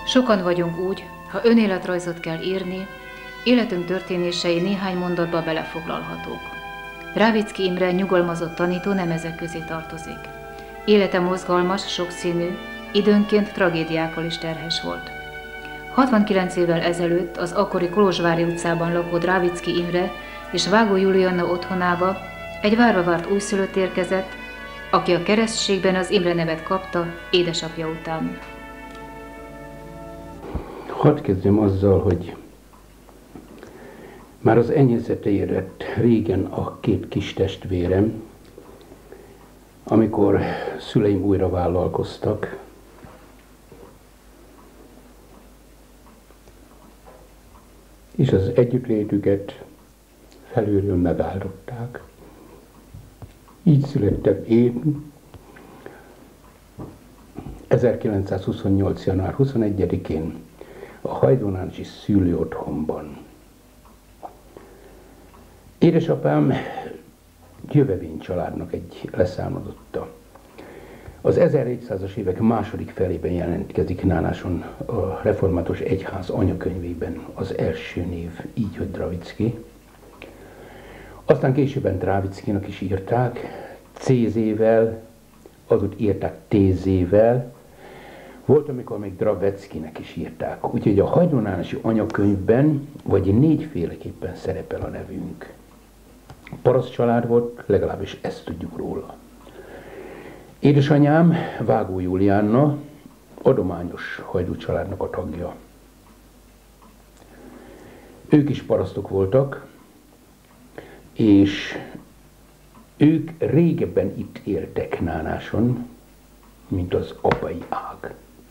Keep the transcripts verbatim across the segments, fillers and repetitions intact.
Sokan vagyunk úgy, ha önéletrajzot kell írni, életünk történései néhány mondatba belefoglalhatók. Ráviczky Imre nyugalmazott tanító nem ezek közé tartozik. Élete mozgalmas, sokszínű, időnként tragédiákkal is terhes volt. hatvankilenc évvel ezelőtt az akkori Kolozsvári utcában lakó Ráviczky Imre és Vágó Julianna otthonába egy várva várt újszülött érkezett, aki a keresztségben az Imre nevet kapta édesapja után. Hadd kezdjem azzal, hogy már az enyészete érett régen a két kis testvérem, amikor szüleim újra vállalkoztak, és az együttlétüket felülről megáldották. Így születtem én ezerkilencszázhuszonnyolc. január huszonegyedikén a hajdúnáncsi szülőotthonban. Édesapám jövevény családnak egy leszármazotta. Az ezernégyszázas évek második felében jelentkezik Nánáson a református egyház anyakönyvében az első név, így, hogy Ráviczky. Aztán későbben Ráviczkynak is írták, cézével, azut írták tézével, volt, amikor még Draveckinek is írták. Úgyhogy a hajdúnánási anyakönyvben vagy négyféleképpen szerepel a nevünk. Paraszt család volt, legalábbis ezt tudjuk róla. Édesanyám, Vágó Julianna, adományos hajdú családnak a tagja. Ők is parasztok voltak, és ők régebben itt éltek Nánáson, mint az apai ág.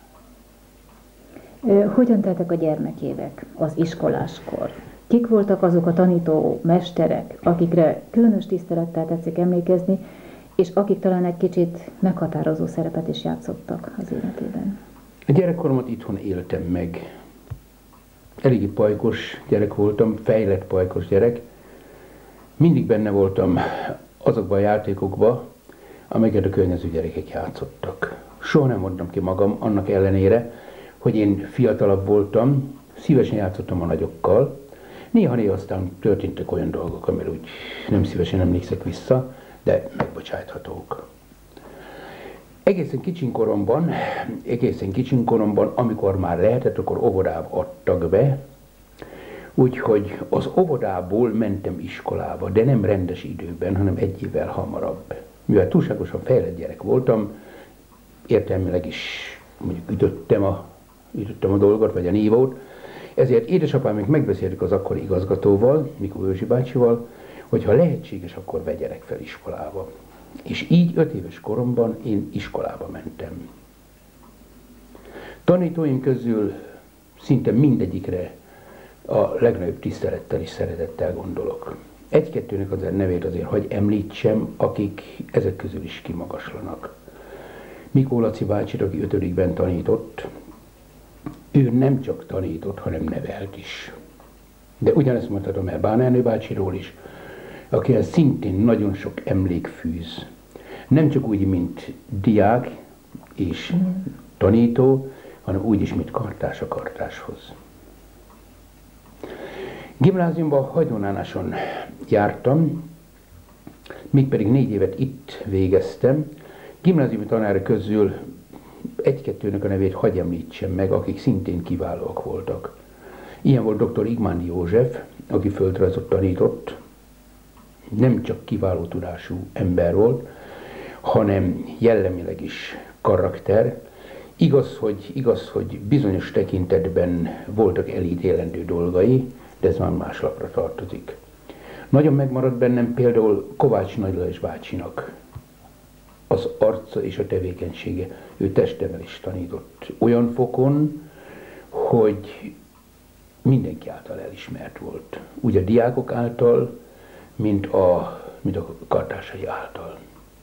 Hogyan teltek a gyermekévek az iskoláskor? Kik voltak azok a tanító mesterek, akikre különös tisztelettel tetszik emlékezni, és akik talán egy kicsit meghatározó szerepet is játszottak az életében? A gyerekkoromat itthon éltem meg. Eléggé pajkos gyerek voltam, fejlett pajkos gyerek. Mindig benne voltam azokban a játékokban, amelyeket a környező gyerekek játszottak. Soha nem mondtam ki magam, annak ellenére, hogy én fiatalabb voltam, szívesen játszottam a nagyokkal. Néha-néha aztán történtek olyan dolgok, amire úgy nem szívesen emlékszek vissza, de megbocsájthatók. Egészen kicsin koromban, egészen kicsin koromban, amikor már lehetett, akkor óvodába adtak be, úgyhogy az óvodából mentem iskolába, de nem rendes időben, hanem egy évvel hamarabb. Mivel túlságosan fejlett gyerek voltam, értelmileg is mondjuk ütöttem a, ütöttem a dolgot, vagy a nívót, ezért édesapám még megbeszéltük az akkori igazgatóval, Mikó Őzsi bácsival, hogy ha lehetséges, akkor vegyenek fel iskolába. És így öt éves koromban én iskolába mentem. Tanítóim közül szinte mindegyikre a legnagyobb tisztelettel és szeretettel gondolok. Egy-kettőnek az nevét azért hagy említsem, akik ezek közül is kimagaslanak. Mikó Laci bácsit, aki ötödikben tanított, ő nem csak tanított, hanem nevelt is. De ugyanezt mondhatom el Bán Ernő bácsiról is, akihez szintén nagyon sok emlék fűz. Nem csak úgy, mint diák és tanító, hanem úgy is, mint kartás a kartáshoz. Gimnáziumban Hajdúnánáson jártam, mégpedig négy évet itt végeztem. Gimnáziumi tanárok közül egy-kettőnek a nevét hagy említsem meg, akik szintén kiválóak voltak. Ilyen volt dr. Igmándi József, aki földrajzot tanított, nem csak kiváló tudású ember volt, hanem jellemileg is karakter. Igaz, hogy, igaz, hogy bizonyos tekintetben voltak elítélendő dolgai, de ez már más lapra tartozik. Nagyon megmaradt bennem például Kovács Nagy Lajos bácsinak az arca és a tevékenysége. Ő testemelést tanított olyan fokon, hogy mindenki által elismert volt. Úgy a diákok által, mint a, mint a kartársai által.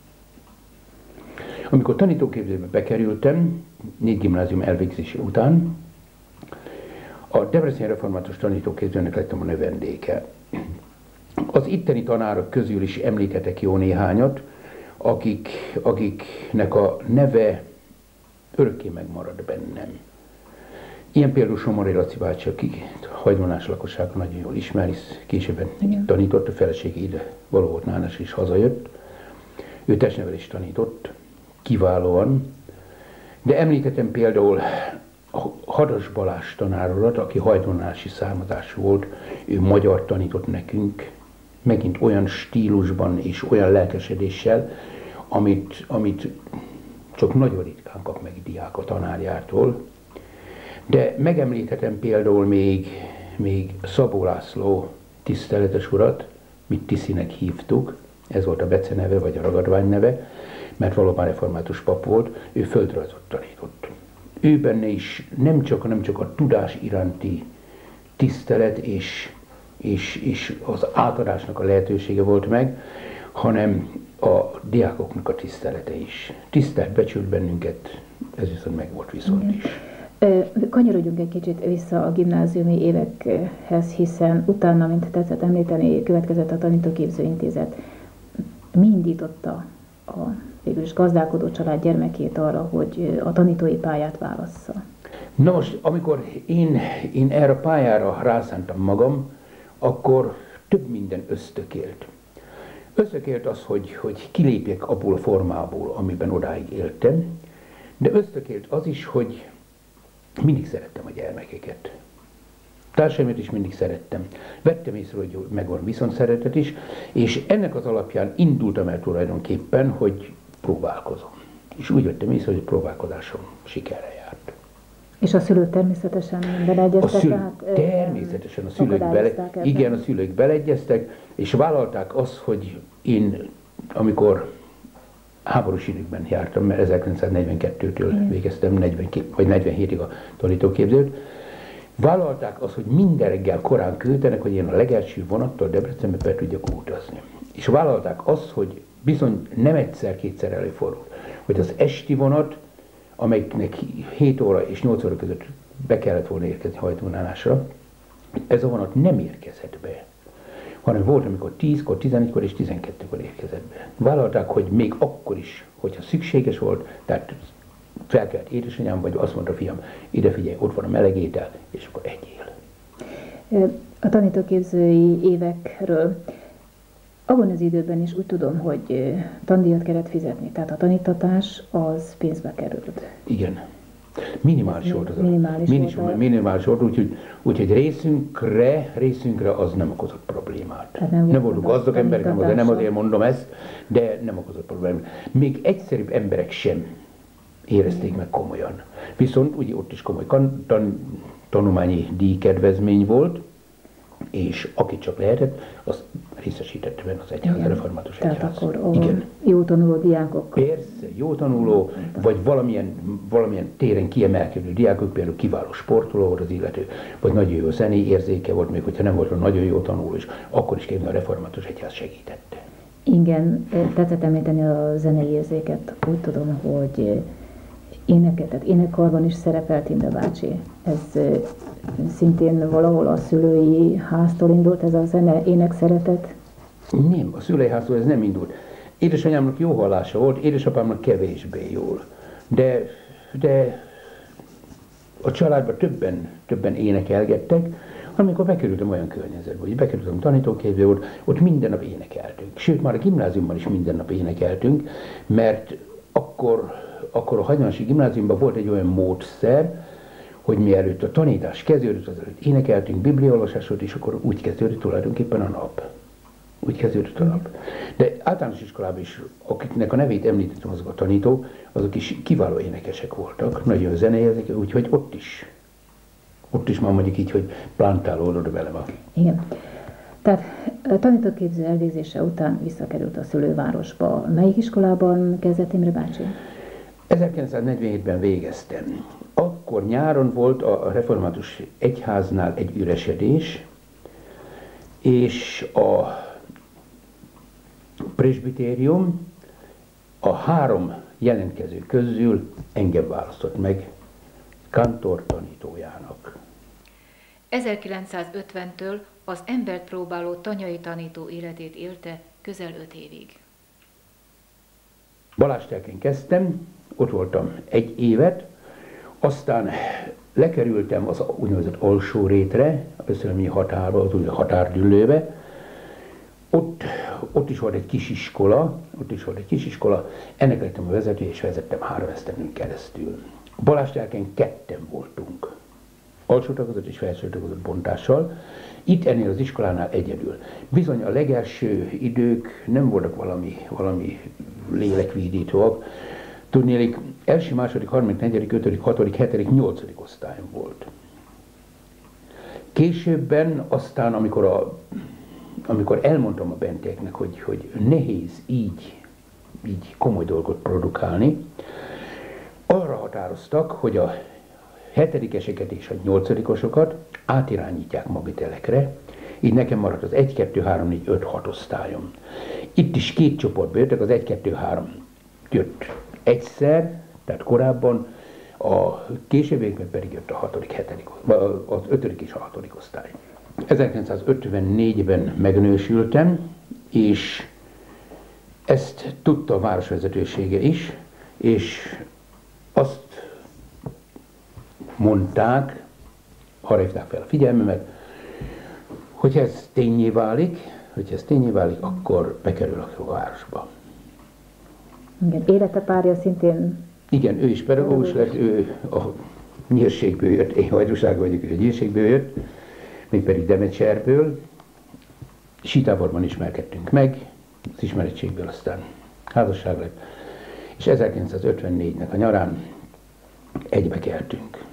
Amikor tanítóképzőbe bekerültem, négy gimnázium elvégzése után, a Debreceni Református Tanítóképzőnek lettem a növendéke. Az itteni tanárok közül is említhetek jó néhányat, akik, akiknek a neve örökké megmarad bennem. Ilyen például Somori Laci bácsi, aki Hajdonás lakossága nagyon jól ismeri, későbben igen. tanított, a felesége ide való volt Nánas és hazajött. Ő testnevelést tanított, kiválóan. De említettem például Hadas Balázs tanárodat, aki hajdonási származású volt, ő magyar tanított nekünk, megint olyan stílusban és olyan lelkesedéssel, amit, amit csak nagyon ritkán kap meg diák a tanárjától. De megemlíthetem például még, még Szabó László tiszteletes urat, mit Tiszinek hívtuk, ez volt a beceneve vagy a ragadvány neve, mert valóban református pap volt, ő földrajzot tanított. Ő benne is nem csak, nem csak a tudás iránti tisztelet és, és, és az átadásnak a lehetősége volt meg, hanem a diákoknak a tisztelete is. Tisztelt, becsült bennünket, ez viszont meg volt viszont igen. is. Kanyarodjunk egy kicsit vissza a gimnáziumi évekhez, hiszen utána, mint tetszett említeni, következett a Tanítóképző Intézet. Mi indította a végül is gazdálkodó család gyermekét arra, hogy a tanítói pályát válassza? Na most, amikor én, én erre a pályára rászántam magam, akkor több minden ösztökélt. Ösztökélt az, hogy, hogy kilépjek abból a formából, amiben odáig éltem, de ösztökélt az is, hogy mindig szerettem a gyermekeket. Társaimat is mindig szerettem. Vettem észre, hogy megvan viszont szeretet is, és ennek az alapján indultam el tulajdonképpen, hogy próbálkozom. És úgy vettem észre, hogy a próbálkozásom sikerre járt. És a szülők természetesen beleegyeztek? A szülők, tehát, természetesen a szülők bele, igen, a szülők beleegyeztek, és vállalták azt, hogy én, amikor háborús időkben jártam, mert ezerkilencszáznegyvenkettőtől igen. végeztem, negyvenkét, vagy negyvenhétig a tanítóképzőt, vállalták azt, hogy minden reggel korán küldtenek, hogy én a legelső vonattal Debrecenbe be tudjak utazni. És vállalták azt, hogy bizony nem egyszer-kétszer előfordul, hogy az esti vonat, amelynek hét óra és nyolc óra között be kellett volna érkezni Hajdonánásra, ez a vonat nem érkezett be, hanem volt, amikor tízkor, tizenegykor és tizenkettőkor érkezett be. Vállalták, hogy még akkor is, hogyha szükséges volt, tehát felkelt édesanyám, vagy azt mondta, fiam, ide figyelj, ott van a meleg étel, és akkor egyél. A tanítóképzői évekről abban az időben is úgy tudom, hogy tandíjat kellett fizetni, tehát a tanítatás az pénzbe került. Igen. Minimális volt az minimális a, minimális, volt, minimális volt, úgyhogy, úgyhogy részünkre, részünkre az nem okozott problémát. Hát nem, nem voltunk gazdag emberek, nem, azért, nem azért mondom ezt, de nem okozott problémát. Még egyszerűbb emberek sem érezték meg komolyan. Viszont ugye ott is komoly kan, tan, tanulmányi díjkedvezmény volt, és aki csak lehetett, az részesítette benne az egyház, református egyház. Tehát akkor igen. Jó tanuló diákok. Persze, jó tanuló, vagy valamilyen, valamilyen téren kiemelkedő diákok, például kiváló sportoló volt az illető, vagy nagyon jó zenei érzéke volt, még hogyha nem volt nagyon jó tanuló is, akkor is kérni a református egyház segítette. Igen, tetszett említeni a zenei érzéket. Úgy tudom, hogy éneket, tehát énekkarban is szerepelt Inde bácsi. Ez szintén valahol a szülői háztól indult, ez a zene, ének szeretet? Nem, a szülői háztól ez nem indult. Édesanyámnak jó hallása volt, édesapámnak kevésbé jól. De, de a családban többen, többen énekelgettek, amikor bekerültem olyan környezetbe, hogy bekerültem tanítóképzőbe, ott, ott minden nap énekeltünk. Sőt, már a gimnáziumban is minden nap énekeltünk, mert akkor, akkor a hagyományosi gimnáziumban volt egy olyan módszer, hogy mielőtt a tanítás kezdődött, azelőtt énekeltünk, bibliaolvasásot, és akkor úgy kezdődött tulajdonképpen a nap. Úgy kezdődött a nap. De általános iskolában is, akiknek a nevét említettem, azok a tanítók, azok is kiváló énekesek voltak, nagyon zenéjezek, úgyhogy ott is, ott is már mondjuk így, hogy plántálódott velem a... Igen. Tehát a tanítóképző elvégzése után visszakerült a szülővárosba. Melyik iskolában kezdett Imre bácsi? ezerkilencszáznegyvenhétben végeztem. Akkor nyáron volt a református egyháznál egy üresedés, és a presbitérium a három jelentkező közül engem választott meg kantor tanítójának. ezerkilencszázötventől az embert próbáló tanyai tanító életét élte közel öt évig. Balázstelken kezdtem, ott voltam egy évet, aztán lekerültem az úgynevezett alsó rétre, a szellemi határba, az úgynevezett határdüllőbe. Ott, ott is volt egy kisiskola, ott is volt egy kisiskola, ennek lettem a vezető, és vezettem három esztendőn keresztül. Balázstelken ketten voltunk, alsó tagozat és felső tagozat bontással, itt ennél az iskolánál egyedül. Bizony a legelső idők nem voltak valami, valami lélekvídítóak. Tudnélik, első, második, harmadik, negyedik, ötödik, hatodik, hetedik, nyolcadik osztályom volt. Későbben aztán, amikor, a, amikor elmondtam a bentieknek, hogy, hogy nehéz így, így komoly dolgot produkálni, arra határoztak, hogy a hetedikeseket és a nyolcadikosokat átirányítják magitelekre, így nekem maradt az egy, kettő, három, négy, öt, hat osztályom. Itt is két csoportba jöttek, az egy, kettő, három jött egyszer, tehát korábban, a későbbiekben pedig jött a hatodik, hetedik, az ötödik és a hatodik osztály. ezerkilencszázötvennégyben megnősültem, és ezt tudta a városvezetősége is, és azt mondták, arra hívták fel a figyelmemet, hogy ez tényé válik, hogy ez tényé válik, akkor bekerülök a városba. Igen, élete párja szintén... Igen, ő is pedagógus lett, ő a nyírségből jött, én hajdúság vagyok, ő a nyírségből jött, mégpedig Demecserből. Sítáborban ismerkedtünk meg, az ismerettségből aztán házasság lett, és ezerkilencszázötvennégynek a nyarán egybe keltünk.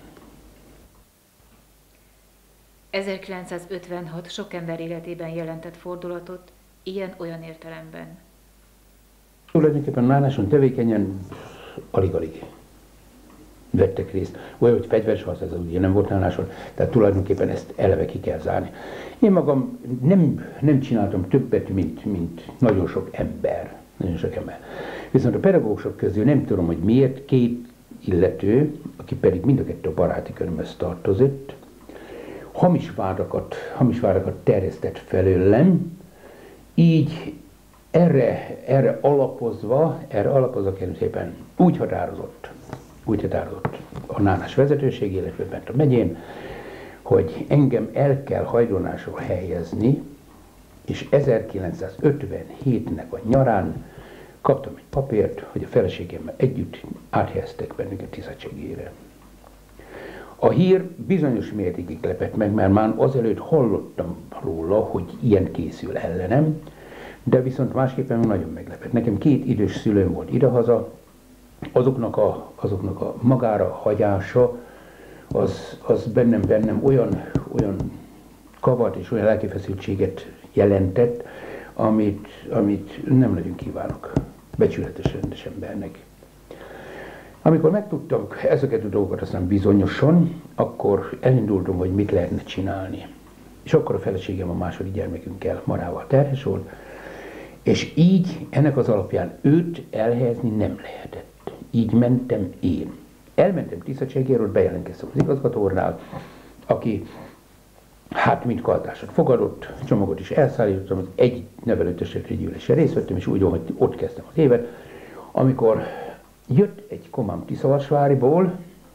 ezerkilencszázötvenhat sok ember életében jelentett fordulatot, ilyen-olyan értelemben. Tulajdonképpen náláson tevékenyen alig-alig vettek részt. Olyan, hogy fegyveres harc, ez ugye nem volt náláson, tehát tulajdonképpen ezt eleve ki kell zárni. Én magam nem, nem csináltam többet, mint, mint nagyon sok ember. Nagyon sok ember. Viszont a pedagógusok közül nem tudom, hogy miért két illető, aki pedig mind a kettő a baráti körömhöz tartozott, hamis vádakat, hamis vádakat terjesztett felőlem, így erre, erre alapozva, erre alapozva kérem szépen úgy határozott, úgy határozott a nánás vezetőség, illetve bent a megyén, hogy engem el kell Hajdonásról helyezni, és ezerkilencszázötvenhétnek a nyarán kaptam egy papírt, hogy a feleségemmel együtt áthelyeztek bennünket Tiszacsegére. A hír bizonyos mértékig lepett meg, mert már azelőtt hallottam róla, hogy ilyen készül ellenem, de viszont másképpen nagyon meglepett. Nekem két idős szülőm volt idehaza, azoknak a, azoknak a magára hagyása, az, az bennem, bennem olyan, olyan kavat és olyan lelkifeszültséget jelentett, amit, amit nem nagyon kívánok becsületes, rendes embernek. Amikor megtudtam ezeket a dolgokat aztán bizonyosan, akkor elindultam, hogy mit lehetne csinálni. És akkor a feleségem a második gyermekünkkel, Marával terhes volt, és így ennek az alapján őt elhelyezni nem lehetett. Így mentem én. Elmentem Tiszacsegéről, bejelentkeztem az igazgatónál, aki hát mint kartásat fogadott, csomagot is elszállítottam, az egy nevelőtestületi gyűlésre részt vettem, és úgy, hogy ott kezdtem az évet, amikor jött egy komám Tiszavasváriból,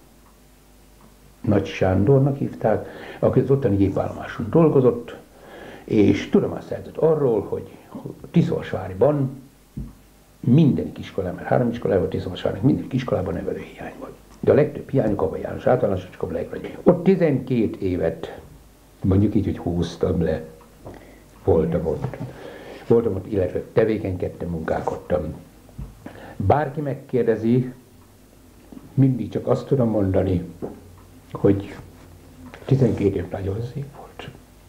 Nagy Sándornak hívták, aki az ottani gépállomáson dolgozott, és tudomást szerzett arról, hogy Tiszavasváriban minden iskolában, mert három iskolában Tiszavasvárnak minden iskolában nevelőhiány volt. De a legtöbb hiányuk Aba János általános iskola legjobb. Ott tizenkét évet, mondjuk így, hogy húztam le, voltam ott. Voltam ott, illetve tevékenykedtem, munkálkodtam. Bárki megkérdezi, mindig csak azt tudom mondani, hogy tizenkét év nagyon szép volt.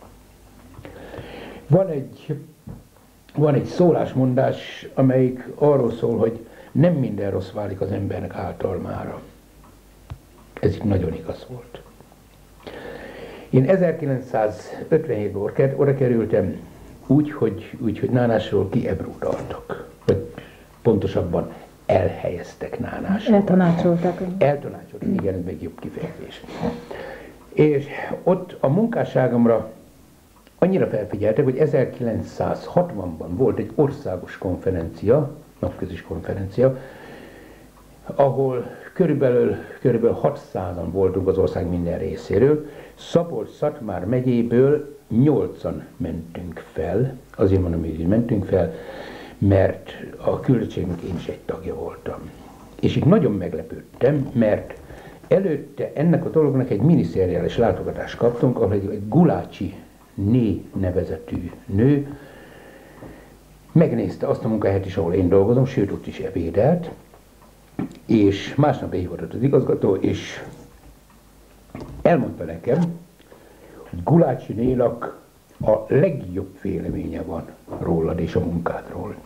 Van egy, van egy szólásmondás, amelyik arról szól, hogy nem minden rossz válik az embernek általmára. Ez itt nagyon igaz volt. Én ezerkilencszázötvenhétben oda kerültem úgy, hogy, úgy, hogy Nánásról kiebrudaltak. Vagy pontosabban elhelyeztek Nánásról. Eltanácsolták. Eltanácsoltak, igen, ez még jobb kifejezés. És ott a munkásságomra annyira felfigyeltek, hogy ezerkilencszázhatvanban volt egy országos konferencia, napközis konferencia, ahol körülbelül, körülbelül hatszázan voltunk az ország minden részéről. Szabolcs-Szatmár megyéből nyolcan mentünk fel, azért mondom, hogy mentünk fel, mert a küldöttségnek én is egy tagja voltam. És itt nagyon meglepődtem, mert előtte ennek a dolognak egy miniszériális látogatást kaptunk, ahol egy, egy Gulácsi Né nevezetű nő megnézte azt a munkahelyet is, ahol én dolgozom, sőt ott is ebédelt, és másnap behívott az igazgató, és elmondta nekem, hogy Gulácsi Nénak a legjobb véleménye van rólad és a munkádról.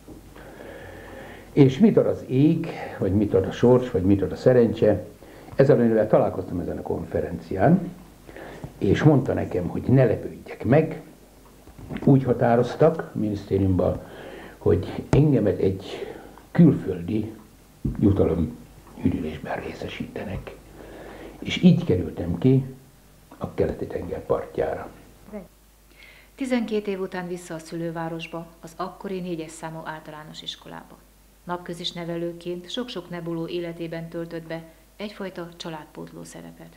És mit ad az ég, vagy mit ad a sors, vagy mit ad a szerencse, ezzel a nővel találkoztam ezen a konferencián, és mondta nekem, hogy ne lepődjek meg, úgy határoztak a minisztériumban, hogy engemet egy külföldi jutalom üdülésben részesítenek. És így kerültem ki a keleti tenger partjára. tizenkét év után vissza a szülővárosba, az akkori négyes számú általános iskolába. Napközis nevelőként sok-sok nebuló életében töltött be egyfajta családpótló szerepet.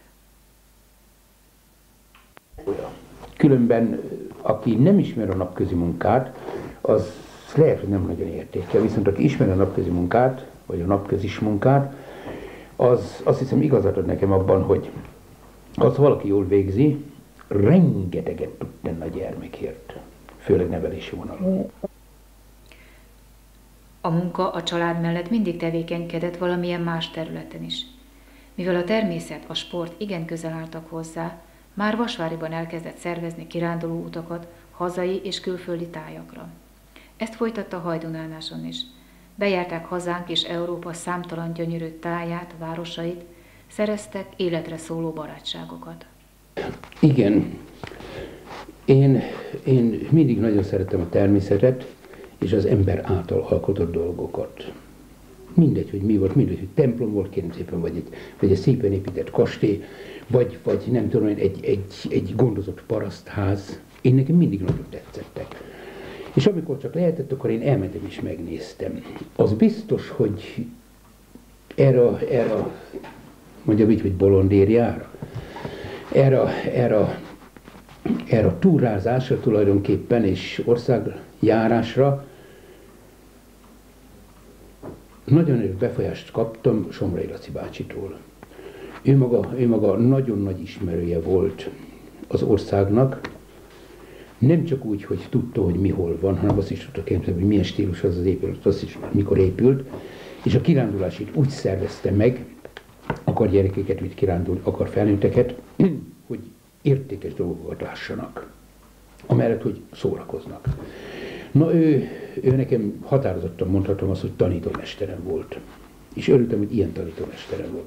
Különben, aki nem ismer a napközi munkát, az lehet, hogy nem nagyon értékel, viszont aki ismer a napközi munkát, vagy a napközis munkát, az azt hiszem igazat ad nekem abban, hogy az valaki jól végzi, rengeteget tud tenni a gyermekért, főleg nevelési vonalon. A munka a család mellett mindig tevékenykedett valamilyen más területen is. Mivel a természet, a sport igen közel álltak hozzá, már Vasváriban elkezdett szervezni kiránduló utakat hazai és külföldi tájakra. Ezt folytatta Hajdunánáson is. Bejárták hazánk és Európa számtalan gyönyörű táját, városait, szereztek életre szóló barátságokat. Igen, én, én mindig nagyon szeretem a természetet és az ember által alkotott dolgokat. Mindegy, hogy mi volt, mindegy, hogy templom volt, kérem szépen, vagy egy, vagy egy szépen épített kastély, vagy, vagy nem tudom, egy, egy, egy gondozott parasztház. Én nekem mindig nagyon tetszettek. És amikor csak lehetett, akkor én elmentem és megnéztem. Az biztos, hogy erre, erre mondjam így, hogy bolondériára, erre, erre, erre a túrázásra tulajdonképpen és országjárásra nagyon nagy befolyást kaptam Somrai Laci bácsitól. Ő maga, ő maga nagyon nagy ismerője volt az országnak, nem csak úgy, hogy tudta, hogy mi hol van, hanem azt is tudta képzelni, hogy milyen stílus az az épület, azt is mikor épült, és a kirándulásit úgy szervezte meg, akar gyerekeket vitt kirándulni, akar felnőtteket, hogy értékes dolgokat lássanak, amellett, hogy szórakoznak. Na ő, ő nekem határozottan mondhatom azt, hogy tanítómesterem volt. És örültem, hogy ilyen tanítómesterem volt.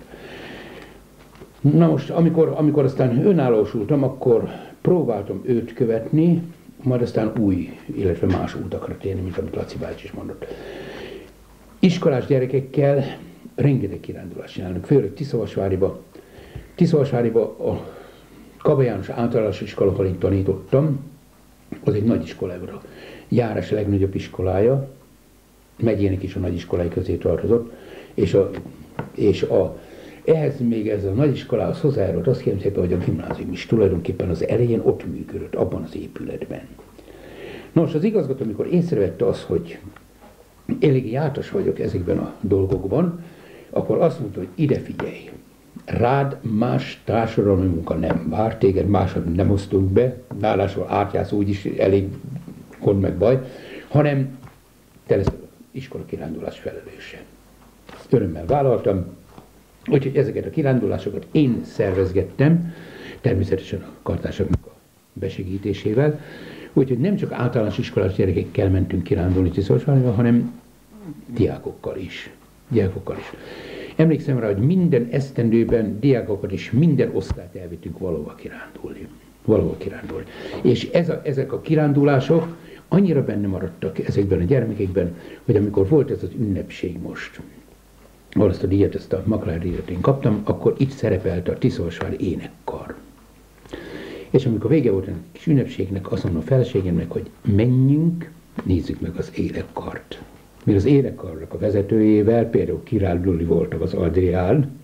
Na most, amikor, amikor aztán önállósultam, akkor próbáltam őt követni, majd aztán új, illetve más útakra térni, mint amit Laci bácsi is mondott. Iskolás gyerekekkel rengeteg kirándulást csinálnak, főleg Tiszavasváriba. Tiszavasváriba a Kaba János általános iskola, ahol én tanítottam, az egy nagy iskola, a járás a legnagyobb iskolája, megyének is a nagy iskolái közé tartozott, és, a, és a, ehhez még ez a nagy iskolához hozzájárult, azt kérem szépen, hogy a gimnázium is tulajdonképpen az elején ott működött, abban az épületben. Nos, az igazgató, amikor észrevette azt, hogy elég jártas vagyok ezekben a dolgokban, akkor azt mondta, hogy ide figyelj, rád más társadalmi munka nem vár, téged másod nem osztunk be, nálásról átjársz úgyis elég gond meg baj, hanem te leszel az iskola kirándulás felelőse. Örömmel vállaltam, úgyhogy ezeket a kirándulásokat én szervezgettem, természetesen a kartársaknak a besegítésével, úgyhogy nem csak általános iskolás gyerekekkel mentünk kirándulni Tiszavasvárba, hanem diákokkal is. Diákokkal is. Emlékszem rá, hogy minden esztendőben diákokat is minden osztályt elvittünk valahova kirándulni. Valahol kirándulni. És ez a, ezek a kirándulások annyira benne maradtak ezekben a gyermekekben, hogy amikor volt ez az ünnepség most, ahol ezt a díjat, ezt a Maklár díjat én kaptam, akkor itt szerepelt a Tiszavasvári énekkar. És amikor vége volt a kis ünnepségnek, azt mondom a feleségemnek, hogy menjünk, nézzük meg az énekkart. Mert az énekkarnak a vezetőjével, például Király Luli voltam az Adrián,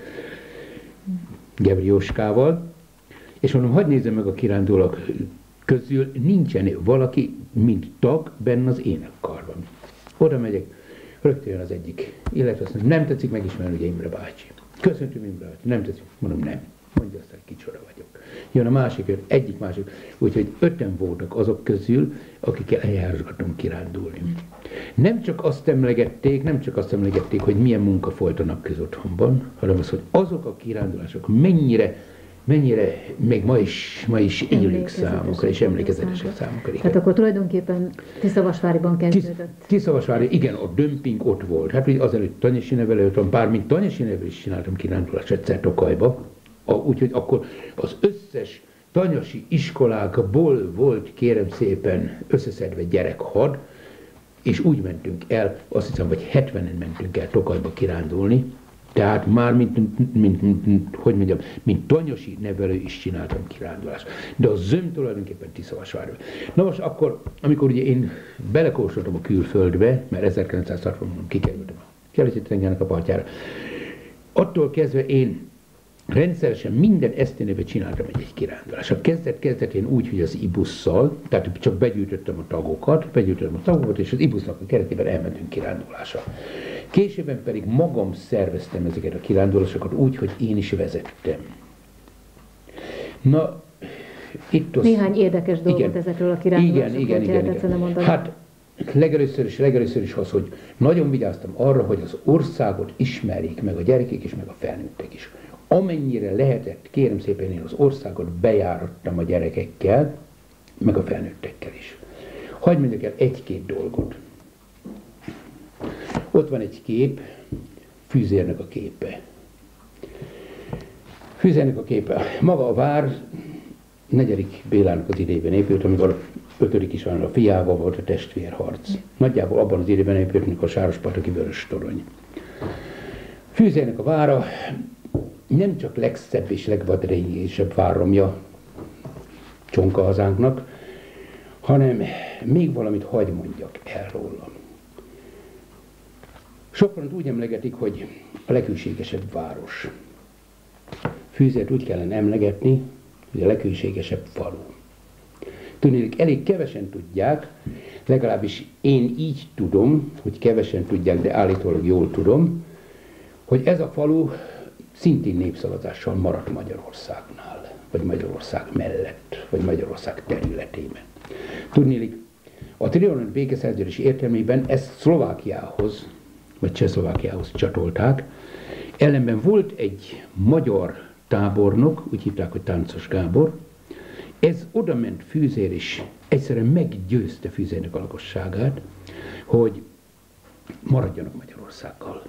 Gebrióskával, és mondom, hadd nézzem meg a kirándulók közül, nincsen valaki, mint tag benne az énekkarban. Oda megyek, rögtön az egyik, illetve azt mondom, nem tetszik megismerni, ugye Imre bácsi. Köszöntöm Imre bácsi, nem tetszik, mondom, nem. Mondja aztán, kicsoda vagyok. Jön a másik, jön egyik másik. Úgyhogy öten voltak azok közül, akikkel eljárgattunk kirándulni. Nem csak azt emlegették, nem csak azt emlegették, hogy milyen munka folyt a napközotthonban, hanem az, hogy azok a kirándulások mennyire, mennyire még ma is, ma is élők számukra, és emlékezetesek számukra. Tehát akkor tulajdonképpen Tiszavasváriban kezdődött. Tiszavasvári, igen, a dömping ott volt. Hát azelőtt Tanyasi nevelőtől, bármint Tanyasi nevelő is csináltam kirándulást egyszer Tokajba. Úgyhogy akkor az összes tanyasi iskolákból volt, kérem szépen, összeszedve gyerekhad, és úgy mentünk el, azt hiszem, hogy hetvenen mentünk el Tokajba kirándulni, tehát már, mint, mint, mint, mint, hogy mondjam, mint tanyasi nevelő is csináltam kirándulást. De a zöm tulajdonképpen Tiszavasvárban. Na most akkor, amikor ugye én belekóstoltam a külföldbe, mert ezerkilencszázhatvanban kikerültem a Keleti-tengernek a partjára, attól kezdve én rendszeresen minden esztendőben csináltam egy, egy kirándulást. A kezdet-kezdetén úgy, hogy az ibusszal, tehát csak begyűjtöttem a tagokat, begyűjtöttem a tagokat, és az ibusznak a keretében elmentünk kirándulásra. Későbben pedig magam szerveztem ezeket a kirándulásokat úgy, hogy én is vezettem. Na, itt az... Néhány érdekes dolgot igen, ezekről a kirándulásokról igen, igen, igen, igen. mondani. Hát, legelőször is, legelőször is az, hogy nagyon vigyáztam arra, hogy az országot ismerjék meg a gyerekek is, meg a felnőttek is. Amennyire lehetett, kérem szépen, én az országot bejárattam a gyerekekkel, meg a felnőttekkel is. Hadd mondjak el egy-két dolgot. Ott van egy kép, Fűzérnek a képe. Fűzérnek a képe. Maga a vár negyedik Bélának az idejében épült, amikor ötödik István a fiával volt a testvérharc. Nagyjából abban az idejében épült, amikor a Sárospataki Vöröstorony. Fűzérnek a vára nem csak legszebb és legvadrejésebb váromja Csonka hazánknak, hanem még valamit hagy mondjak el róla. Sokan úgy emlegetik, hogy a leghűségesebb város. Fűzért úgy kellene emlegetni, hogy a leghűségesebb falu. Tudnék, elég kevesen tudják, legalábbis én így tudom, hogy kevesen tudják, de állítólag jól tudom, hogy ez a falu szintén népszavazással maradt Magyarországnál, vagy Magyarország mellett, vagy Magyarország területében. Tudnélik, a trianoni békeszerződés értelmében ezt Szlovákiához, vagy Csehszlovákiához csatolták, ellenben volt egy magyar tábornok, úgy hívták, hogy Táncos Gábor, ez oda ment Fűzér, és egyszerűen meggyőzte Fűzérnek a lakosságát, hogy maradjanak Magyarországgal.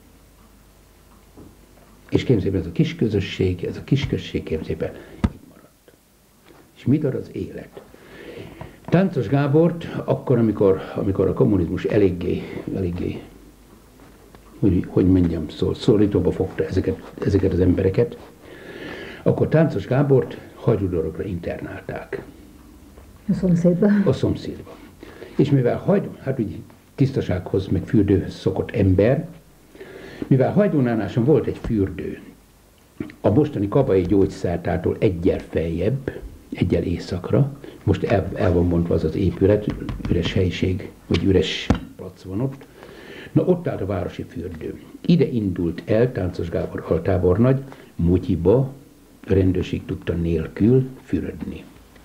És kérem szépen, ez a kis közösség, ez a kis közösség kérem szépen így maradt. És mit ad az élet? Táncos Gábort akkor, amikor, amikor a kommunizmus eléggé, eléggé hogy, hogy mondjam, szól, szorítóba fogta ezeket, ezeket az embereket, akkor Táncos Gábort Hajdúdorogra internálták. A szomszédban? A szomszédban. És mivel Hajdú, hát úgy tisztasághoz, meg fürdőhöz szokott ember, mivel Hajdúnánáson volt egy fürdő, a mostani Kabai gyógyszertártól egyel feljebb, egyel északra, most el, el van mondva az az épület, üres helyiség, vagy üres plac van ott, na ott állt a városi fürdő. Ide indult el Táncos Gábor altábornagy Mutyiba, rendőrség tudta nélkül fürödni.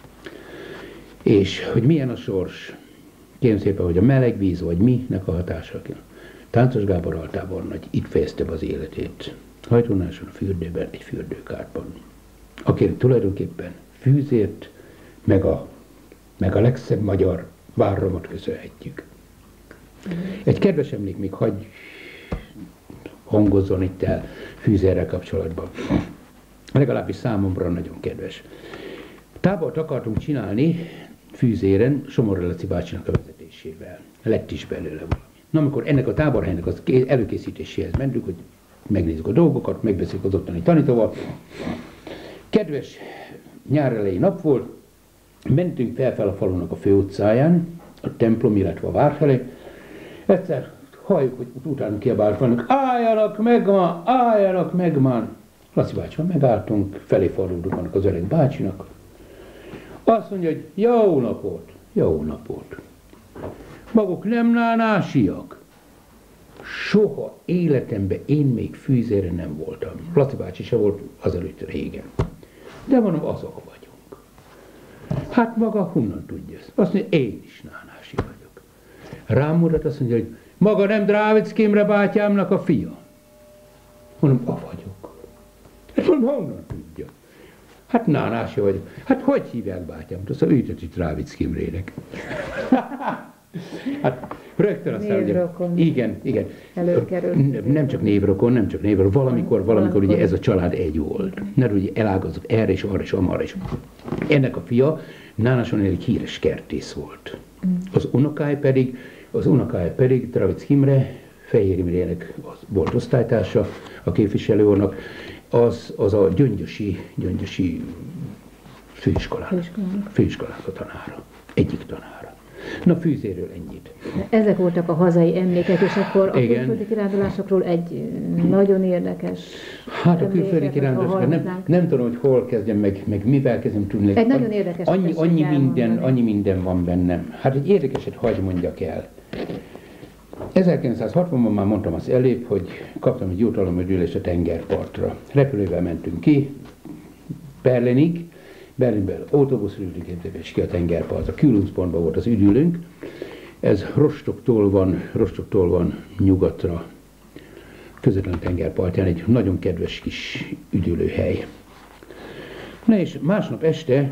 És hogy milyen a sors, kérem szépen, hogy a meleg víz, vagy minek a hatása. Táncos Gábor altábornagy itt fejezte be az életét. Hajdúnáson a fürdőben, egy fürdőkádban. Akinek tulajdonképpen Fűzért, meg a, meg a legszebb magyar várromat köszönhetjük. Egy kedves emlék még hagy hangozzon itt el Fűzérrel kapcsolatban. Legalábbis számomra nagyon kedves. Tábort akartunk csinálni Fűzéren Somorra Laci bácsinak a vezetésével. Lett is belőle valami. Na, amikor ennek a táborhelynek az előkészítéséhez mentünk, hogy megnézzük a dolgokat, megbeszéljük az ottani tanítóval. Kedves nyár elejé nap volt, mentünk fel, fel a falunak a főutcáján, a templom, illetve a vár felé. Egyszer halljuk, hogy utána kiabált vannak, álljanak meg ma, álljanak meg ma. Laci bácsival megálltunk, felé fordultunk annak az öreg bácsinak. Azt mondja, hogy jó napot, jó napot. Maguk nem nánásiak. Soha életemben én még fűzére nem voltam. Laci bácsi se volt azelőtt régen. De mondom, azok vagyunk. Hát maga honnan tudja ezt? Azt mondja, én is nánási vagyok. Rám mutat, azt mondja, hogy maga nem Dráviczki Imre bátyámnak a fia. Mondom, a vagyok. Hát mondom, honnan tudja? Hát nánási vagyok. Hát hogy hívják bátyámt? Azt mondja, őt itt Dráviczki Imrének. Hát rögtön aztán, ugye, igen, igen. Előkerült. Nem csak névrokon, nem csak névrokon, valamikor, valamikor ugye ez a család egy volt. Mert ugye elágazott erre és arra és amarra is. Ennek a fia nánáson egy híres kertész volt. Az unokája pedig, az unokája pedig Dráviczki Imre, Fehér Imrének volt osztálytársa, a képviselőúrnak, az, az a gyöngyösi, gyöngyösi főiskolának, főiskolának a tanára, egyik tanára. Na, fűzéről ennyit. Ezek voltak a hazai emlékek, és akkor a Igen. külföldi kirándulásokról egy nagyon érdekes Hát a külföldi kirándulásokról nem, nem tudom, hogy hol kezdjem, meg, meg mivel kezdjem tudni. Egy nagyon érdekes. Annyi, annyi, minden, annyi minden van bennem. Hát egy érdekeset hagy mondjak el. ezerkilencszázhatvanban már mondtam azt előbb, hogy kaptam egy jutalomüdülést a tengerpartra. Repülővel mentünk ki, Berlinig, Berlinből autóbuszra ültünk, és ki a tengerpartra. Kühlungspontban volt az üdülőnk. Ez Rostoktól van, Rostoktól van nyugatra, közvetlen tengerpartján, egy nagyon kedves kis üdülőhely. Na és másnap este,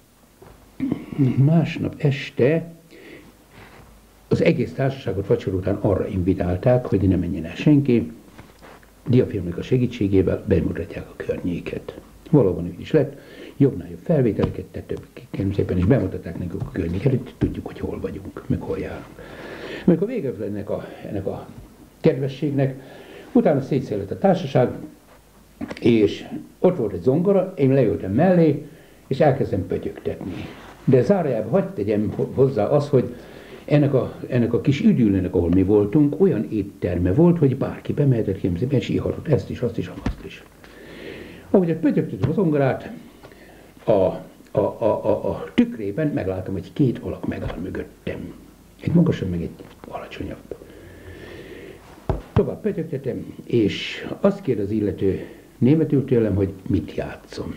másnap este az egész társaságot vacsora után arra invitálták, hogy ne menjen el senki, diafilmnek a segítségével bemutatják a környéket. Valóban úgy is lett, jobbnál jobb felvételeket tettek, kérem szépen, és bemutatták nekünk a környéket, hogy tudjuk, hogy hol vagyunk, meg hol járunk. Amikor vége ennek a, ennek a kedvességnek, utána szétszéllett a társaság, és ott volt egy zongora, én leültem mellé, és elkezdtem pötyögtetni. De zárójában hagyd tegyem hozzá az, hogy ennek a, ennek a kis üdülőnek, ahol mi voltunk, olyan étterme volt, hogy bárki bemehetett, kérem szépen, és ihatott ezt is, azt is, azt is. Ahogy ott pötyögtettem a zongorát, a, a, a, a, a tükrében meglátom, hogy két alak megáll mögöttem. Egy magasabb, meg egy alacsonyabb. Tovább pötyögtetem, és azt kérde az illető németül tőlem, hogy mit játszom.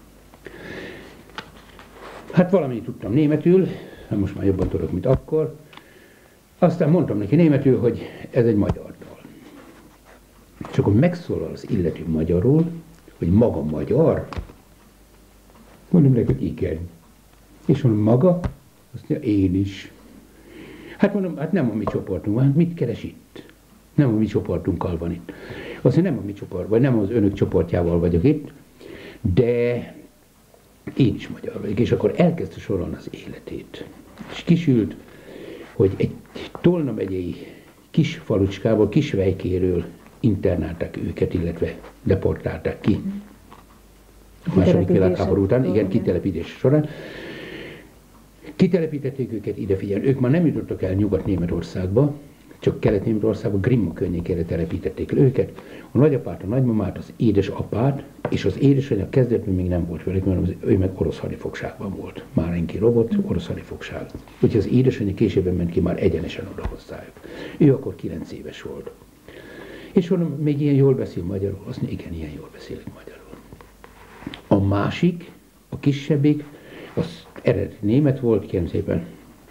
Hát valamit tudtam németül, most már jobban tudok, mint akkor. Aztán mondtam neki németül, hogy ez egy magyar dal. És akkor megszólal az illető magyarul, hogy maga magyar. Mondom neki, hogy igen. És mondom, maga? Azt mondja, én is. Hát mondom, hát nem a mi csoportunk, hát mit keres itt? Nem a mi csoportunkkal van itt. Azt mondja, nem a mi csoport, vagy nem az önök csoportjával vagyok itt, de én is magyar vagyok. És akkor elkezdte sorolni az életét. És kisült, hogy egy Tolna megyei kis falucskából, kis vejkéről internálták őket, illetve deportálták ki. A második világháború után, igen, kitelepítés során. Kitelepítették őket ide, figyelni. Ők már nem jutottak el Nyugat-Németországba, csak Kelet-Németországba, Grimma környékére telepítették őket. A nagyapát, a nagymamát, az édesapát, és az édesanyja kezdetben még nem volt velük, mert ő meg orosz hadifogságban volt. Márenki robot, orosz hadifogság. Úgyhogy az édesanyja később ment ki már egyenesen oda hozzájuk. Ő akkor kilenc éves volt. És mondom, még ilyen jól beszél magyarul? Azt mondja, igen, ilyen jól beszélik magyarul. A másik, a kisebbik, az eredeti német volt, kérem szépen,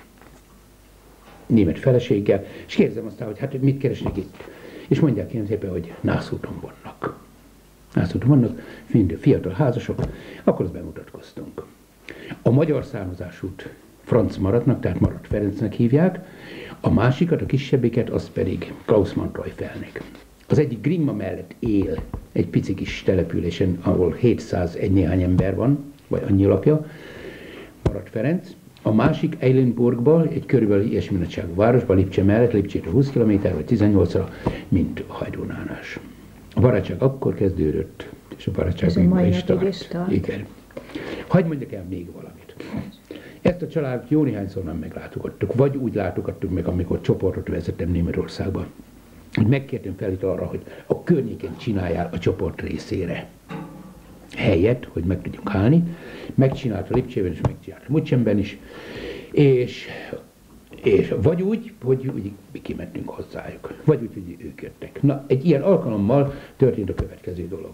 német feleséggel, és kérdezem aztán, hogy hát mit keresnek itt. És mondják kérem szépen, hogy nászúton vannak. Nászúton vannak, fiatal házasok, akkor azt bemutatkoztunk. A magyar származásút Franz Maratnak, tehát Marat Ferencnek hívják, a másikat, a kisebbiket, az pedig Klaus Mantreufelnek. Az egyik Grimma mellett él egy pici kis településen, ahol hétszázegy néhány ember van, vagy annyi lakja, Marat Ferenc. A másik Eilenburgban, egy körülbelül ilyesmi nagyságú városban, Lipcse mellett, Lipcsétől húsz kilométer vagy tizennyolcra, mint a Hajdúnánás. A barátság akkor kezdődött, és a barátság még ma is tart. tart. Igen. Hadd mondjak el még valamit. Ezt a családot jó néhányszor nem meglátogattuk, vagy úgy látogattuk meg, amikor csoportot vezettem Németországba. Megkértem fel itt arra, hogy a környéken csináljál a csoport részére helyet, hogy meg tudjunk állni. Megcsinálta Lipcsében és megcsinálta Münchenben is, és, és vagy úgy, hogy úgy kimentünk hozzájuk, vagy úgy, hogy ők jöttek. Na, egy ilyen alkalommal történt a következő dolog.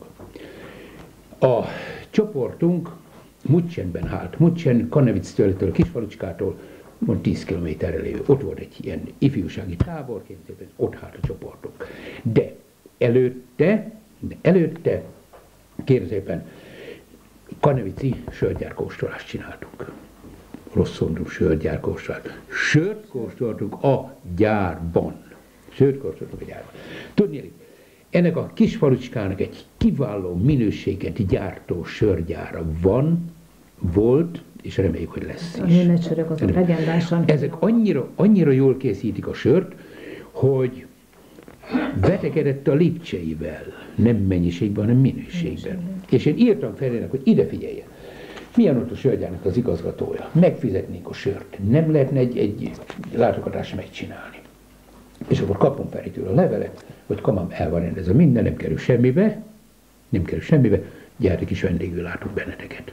A csoportunk Münchenben állt. München Kannewitz-től, Kisfalucskától van tíz kilométerre lévő. Ott volt egy ilyen ifjúsági tábor, képzében, ott állt a csoportunk. De előtte, de előtte, kérem szépen, kannewitzi sörgyárkóstolást csináltunk. Rosszondú sörgyárkóstolást. Sört kóstoltunk a gyárban. Sört kóstoltunk a gyárban. Tudni, ennek a Kisfalucskának egy kiváló minőséget gyártó sörgyára van, volt, és reméljük, hogy lesz is. A német sörök azok legendásan. Ezek annyira, annyira jól készítik a sört, hogy vetekedett a Lipcseivel, nem mennyiségben, hanem minőségben. minőségben. És én írtam Ferének, hogy ide figyeljen, milyen ott a sörgyárnak az igazgatója, megfizetnénk a sört, nem lehetne egy, egy látogatást megcsinálni. És akkor kapom Feritől a levelet, hogy kamám, el van rendezve minden, nem kerül semmibe, nem kerül semmibe, gyertek is vendégül látunk benneteket.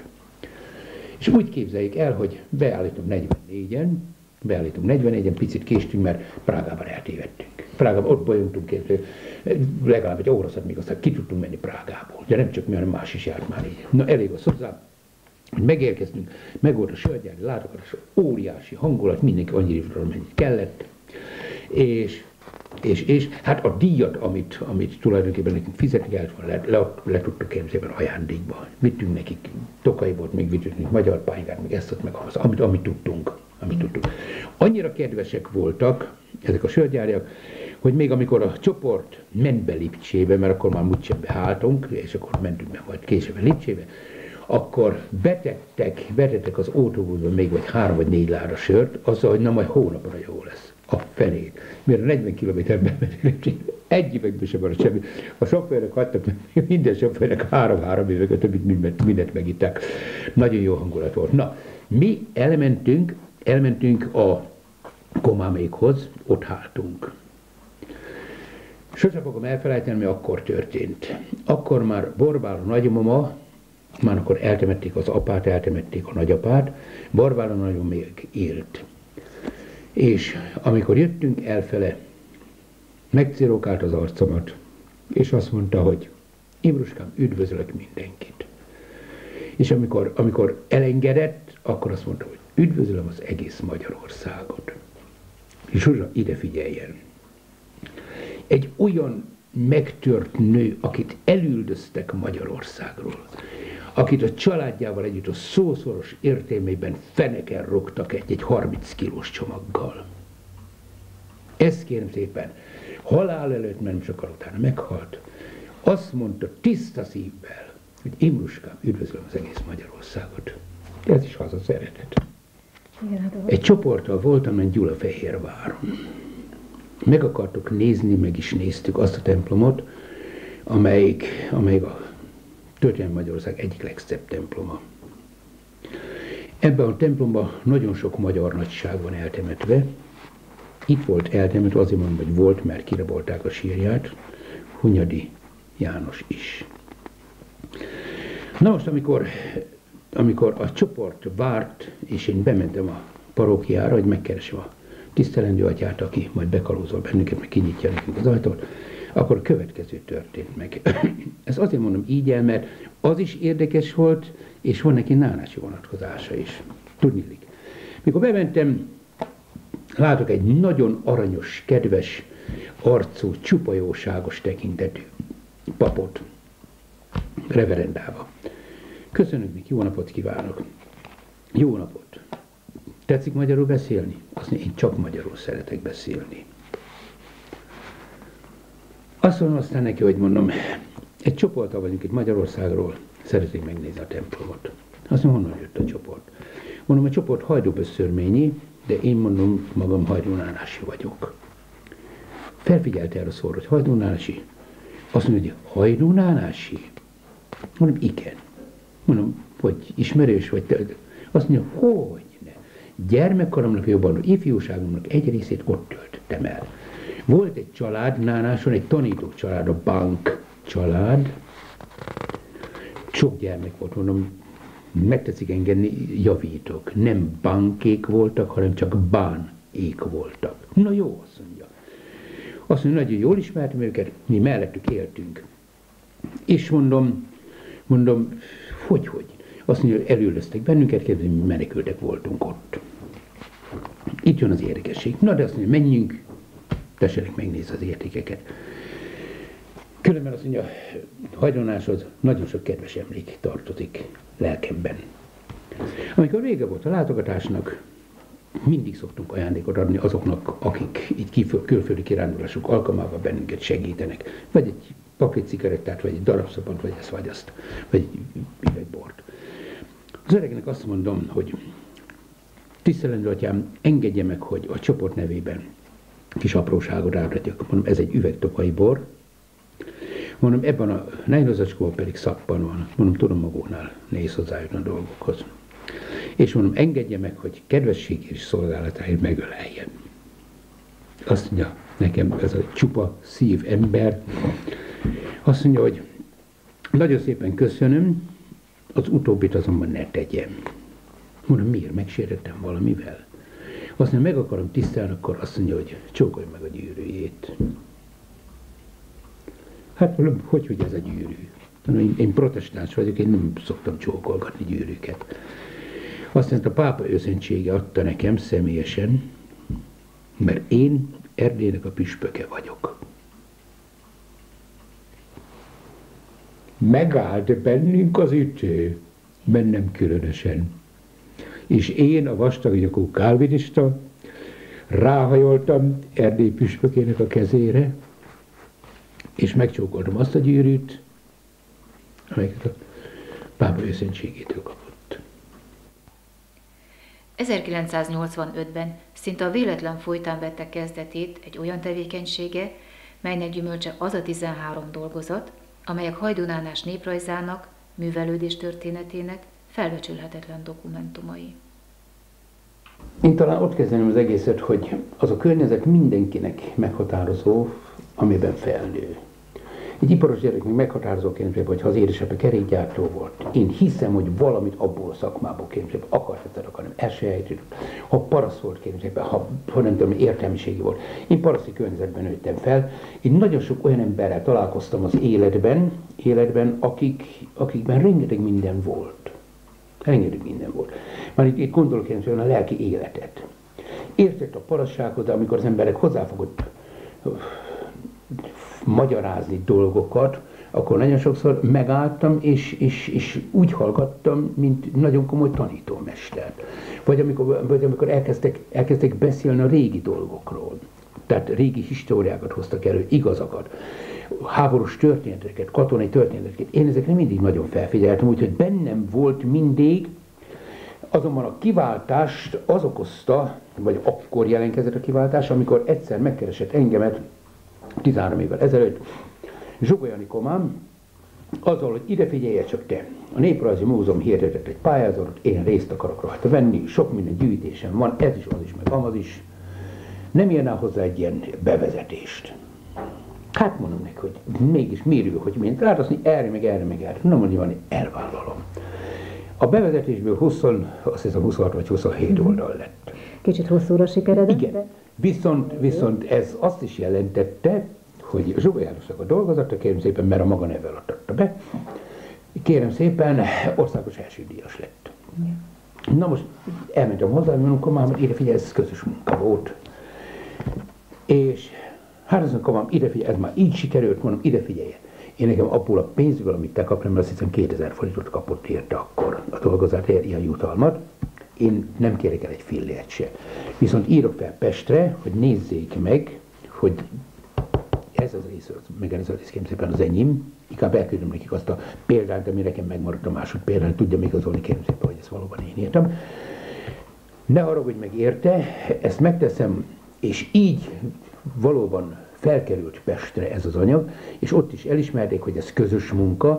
És úgy képzeljék el, hogy beállítunk negyvennégyen, beállítunk negyvennégyen, picit késtünk, mert Prágában eltévedtünk. Prágában ott bolyogtunk, legalább egy óraszat még aztán ki tudtunk menni Prágából. De nem csak mi, hanem más is járt már így. Na elég az hozzá, hogy megérkeztünk, meg volt a sörgyári látogatás, óriási hangulat, mindenki annyira mennyit kellett, és És, és hát a díjat, amit, amit tulajdonképpen nekünk fizetni kellett volna, le, le, le tudtuk kérni szépen ajándékba. Vittünk nekik, Tokai volt, még vittünk nekik magyar pályánkát, még ezt ott, meg az, amit, amit tudtunk. Amit tudtunk. Annyira kedvesek voltak ezek a sörgyáriak, hogy még amikor a csoport ment be Lipcsébe, mert akkor már Münchenbe álltunk, és akkor mentünk be majd később Lipcsébe, akkor betettek, betettek az autóbuszba még vagy három vagy négy láda sört, azzal, hogy na majd hónapra jó lesz. A fenét. Mert negyven kilométerben mentünk, egy években sem maradt semmi. A sofőrnek adtak, minden sofőrnek három-három évek, többit mindent, mindent megitták. Nagyon jó hangulat volt. Na, mi elmentünk, elmentünk a komámékhoz, ott álltunk. Sose fogom elfelejteni, mi akkor történt. Akkor már Borbála nagymama, már akkor eltemették az apát, eltemették a nagyapát, Borbála nagyon még élt. És amikor jöttünk elfele, megcirókált az arcomat, és azt mondta, hogy Imruskám, üdvözlök mindenkit. És amikor, amikor elengedett, akkor azt mondta, hogy üdvözlöm az egész Magyarországot. És Zsuzsa, ide figyeljen. Egy olyan megtört nő, akit elüldöztek Magyarországról, akit a családjával együtt a szószoros értelmében feneken rogtak egy, egy harminc kilós csomaggal. Ezt kérem szépen, halál előtt, mert nem sokkal utána meghalt, azt mondta tiszta szívvel, hogy Imruskám, üdvözlöm az egész Magyarországot. Ez is haza szeretet. Egy csoporttal voltam egy Gyulafehérváron. Meg akartuk nézni, meg is néztük azt a templomot, amelyik, amelyik a Történelmi Magyarország egyik legszebb temploma. Ebben a templomban nagyon sok magyar nagyság van eltemetve. Itt volt eltemetve, azért mondom, hogy volt, mert kirabolták a sírját, Hunyadi János is. Na most, amikor, amikor a csoport várt, és én bementem a parókiára, hogy megkeresem a tisztelendő atyát, aki majd bekalózol bennünket, meg kinyitja nekünk az ajtót, akkor a következő történt meg. Ezt azért mondom így el, mert az is érdekes volt, és van neki nánási vonatkozása is. Tudniillik. Mikor bementem, látok egy nagyon aranyos, kedves arcú, csupa jóságos tekintetű papot, reverendába. Köszönöm még, jó napot kívánok. Jó napot. Tetszik magyarul beszélni? Azt mondja, én csak magyarul szeretek beszélni. Azt mondom aztán neki, hogy mondom, egy csoporttal vagyunk itt Magyarországról, szeretnék megnézni a templomot. Azt mondom, honnan jött a csoport? Mondom, a csoport Hajdúböszörményi, de én mondom, magam hajdúnánási vagyok. Felfigyelte erre a szóra, hogy hajdúnánási. Azt mondja, hogy hajdúnánási? Mondom, igen. Mondom, hogy ismerős vagy te? Azt mondja, hogy ne. gyermekkoromnak, jobban ifjúságomnak egy részét ott töltöttem el. Volt egy család, Nánáson egy tanítók család, a Bank család. Sok gyermek volt, mondom, megtetszik engedni, javítok. Nem bankék voltak, hanem csak bánék voltak. Na jó, azt mondja. Azt mondja, nagyon jól ismertem őket, mi mellettük éltünk. És mondom, mondom, hogy, hogy? Azt mondja, elüldöztek bennünket, kérdezni, mi menekültek voltunk ott. Itt jön az érdekesség. Na, de azt mondja, menjünk, tessenek megnézni az értékeket. Különben azt mondja, Hajdonáshoz nagyon sok kedves emlék tartozik lelkemben. Amikor vége volt a látogatásnak, mindig szoktunk ajándékot adni azoknak, akik így külföldi kirándulások alkalmával bennünket segítenek. Vagy egy paklit cigarettát, vagy egy darab szapant, vagy ezt, vagy azt, vagy egy, egy bort. Az öregnek azt mondom, hogy tisztelendő atyám, engedje meg, hogy a csoport nevében kis apróságot átadjak. Mondom, ez egy üvegtokai bor. Mondom, ebben a nejlozacskóban pedig szappan van. Mondom, tudom, magónál nehéz hozzájutni a dolgokhoz. És mondom, engedje meg, hogy kedvesség és szolgálatáért megöleljem. Azt mondja, nekem ez a csupa szív ember, azt mondja, hogy nagyon szépen köszönöm, az utóbbit azonban ne tegyem. Mondom, miért? Megsértettem valamivel? Azt mondja, meg akarom tisztelni, akkor azt mondja, hogy csókolj meg a gyűrűjét. Hát mondom, hogy, hogy ez a gyűrű? Mondom, én protestáns vagyok, én nem szoktam csókolgatni gyűrűket. Azt mondta, a pápa őszentsége adta nekem személyesen, mert én Erdélynek a püspöke vagyok. Megállt bennünk az ütő, bennem különösen. És én, a vastagnyakú kálvinista, ráhajoltam Erdély püspökének a kezére, és megcsókoltam azt a gyűrűt, amelyet a pápa őszentségétől kapott. ezerkilencszáznyolcvanötben szinte a véletlen folytán vette kezdetét egy olyan tevékenysége, melynek gyümölcse az a tizenhárom dolgozat, amelyek Hajdunánás néprajzának, művelődés történetének felbecsülhetetlen dokumentumai. Én talán ott kezdeném az egészet, hogy az a környezet mindenkinek meghatározó, amiben felnő. Egy iparos gyerek még meghatározó kérdésében, hogy ha az édesapja kerékgyártó volt, én hiszem, hogy valamit abból a szakmából kérdésében akart egyszer akarni, elsajátított. Ha paraszt volt kérdésében, ha, ha nem tudom, értelmiségi volt. Én paraszti környezetben nőttem fel, én nagyon sok olyan emberrel találkoztam az életben, életben akik, akikben rengeteg minden volt. Rengeteg minden volt. Már itt, itt gondolok én a lelki életet. Értett a parassághoz, de amikor az emberek hozzáfogott magyarázni dolgokat, akkor nagyon sokszor megálltam, és, és, és úgy hallgattam, mint nagyon komoly tanítómestert. Vagy amikor, vagy amikor elkezdtek, elkezdtek beszélni a régi dolgokról. Tehát régi históriákat hoztak elő, igazakat, háborús történeteket, katonai történeteket. Én ezekre mindig nagyon felfigyeltem, úgyhogy bennem volt mindig, azonban a kiváltást az okozta, vagy akkor jelentkezett a kiváltás, amikor egyszer megkeresett engemet tizenhárom évvel ezelőtt Zsugoly Anikómám, azzal, hogy ide figyelje csak te. A Néprajzi Múzeum hirdetett egy pályázatot, én részt akarok rajta venni, sok minden gyűjtésem van, ez is, az is, meg amaz is. Nem írnál hozzá egy ilyen bevezetést. Hát mondom neki, hogy mégis miről, hogy miért ráadni erre, meg erre, meg erre. Nem mondja, van, elvállalom. A bevezetésből húsz, azt hiszem huszonhat vagy huszonhét oldal lett. Kicsit hosszúra sikeredett? Igen. De... Viszont, viszont ez azt is jelentette, hogy Zsugoly Jánosnak a dolgozata, kérem szépen, mert a maga nevvel adta be, kérem szépen, országos elsődíjas lett. Ja. Na most elmentem hozzá, mondom, komám, ide figyelj, ez közös munka volt. És hát azt mondom, komám, ide figyelj, ez már így sikerült, mondom, ide figyelj. Én nekem abból a pénzből, amit te kaptam, mert azt hiszem kétezer forintot kapott érte akkor a dolgozatért, ilyen jutalmat. Én nem kérek el egy fillért se. Viszont írok fel Pestre, hogy nézzék meg, hogy ez az rész, meg ez az rész, kérem szépen az enyém. Inkább elküldöm nekik azt a példát, ami nekem megmaradt a másodpéldát, tudja még igazolni, kérem szépen, hogy ezt valóban én írtam. Ne haragudj meg érte, ezt megteszem, és így valóban felkerült Pestre ez az anyag, és ott is elismerték, hogy ez közös munka,